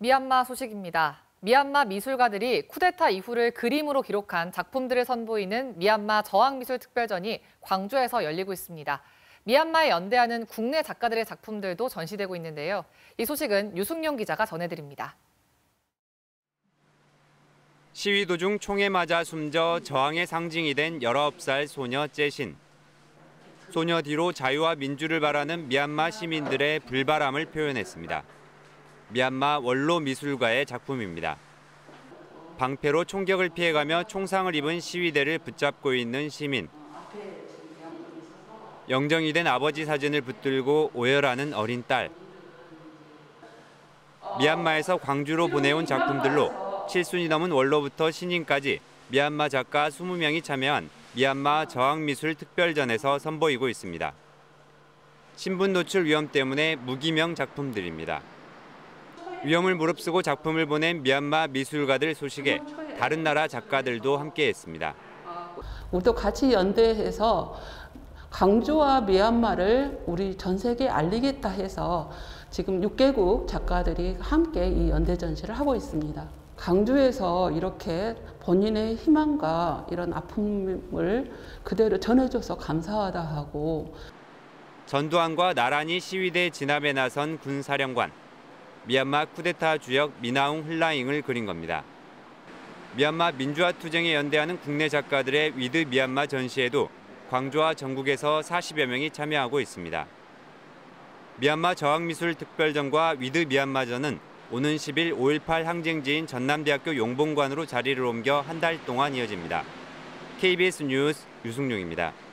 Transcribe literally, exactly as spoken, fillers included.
미얀마 소식입니다. 미얀마 미술가들이 쿠데타 이후를 그림으로 기록한 작품들을 선보이는 미얀마 저항미술특별전이 광주에서 열리고 있습니다. 미얀마에 연대하는 국내 작가들의 작품들도 전시되고 있는데요. 이 소식은 유승용 기자가 전해드립니다. 시위 도중 총에 맞아 숨져 저항의 상징이 된 열아홉 살 소녀 째신. 소녀 뒤로 자유와 민주를 바라는 미얀마 시민들의 불바람을 표현했습니다. 미얀마 원로 미술가의 작품입니다. 방패로 총격을 피해가며 총상을 입은 시위대를 붙잡고 있는 시민. 영정이 된 아버지 사진을 붙들고 오열하는 어린 딸. 미얀마에서 광주로 보내온 작품들로 칠순이 넘은 원로부터 신인까지 미얀마 작가 이십 명이 참여한 미얀마 저항미술 특별전에서 선보이고 있습니다. 신분 노출 위험 때문에 무기명 작품들입니다. 위험을 무릅쓰고 작품을 보낸 미얀마 미술가들 소식에 다른 나라 작가들도 함께했습니다. 우리도 같이 연대해서 광주와 미얀마를 우리 전 세계에 알리겠다 해서 지금 육 개국 작가들이 함께 이 연대 전시를 하고 있습니다. 광주에서 이렇게 본인의 희망과 이런 아픔을 그대로 전해줘서 감사하다 하고. 전두환과 나란히 시위대 진압에 나선 군사령관. 미얀마 쿠데타 주역 미나웅 hlaing을 그린 겁니다. 미얀마 민주화 투쟁에 연대하는 국내 작가들의 위드 미얀마 전시에도 광주와 전국에서 사십여 명이 참여하고 있습니다. 미얀마 저항미술 특별전과 위드 미얀마전은 오는 십 일 오일팔 항쟁지인 전남대학교 용봉관으로 자리를 옮겨 한 달 동안 이어집니다. 케이비에스 뉴스 유승용입니다.